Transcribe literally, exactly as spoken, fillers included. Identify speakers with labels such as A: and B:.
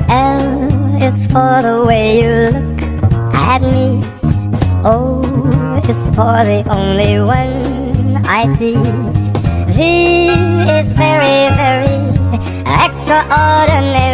A: L is for the way you look at me. O is for the only one I see. V is very, very extraordinary.